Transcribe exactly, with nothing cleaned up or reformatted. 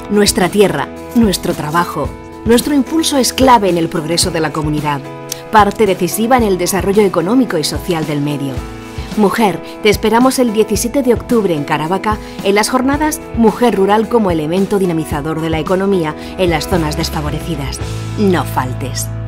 Nuestra tierra, nuestro trabajo, nuestro impulso es clave en el progreso de la comunidad, parte decisiva en el desarrollo económico y social del medio. Mujer, te esperamos el diecisiete de octubre en Caravaca en las jornadas Mujer Rural como elemento dinamizador de la economía en las zonas desfavorecidas. No faltes.